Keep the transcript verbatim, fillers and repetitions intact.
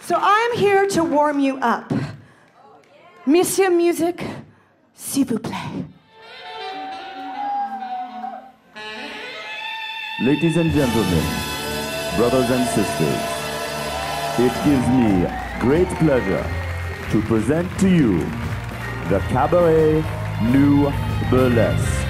So I'm here to warm you up. Monsieur Music, s'il vous plaît. Ladies and gentlemen, brothers and sisters, it gives me great pleasure to present to you the Cabaret New Burlesque.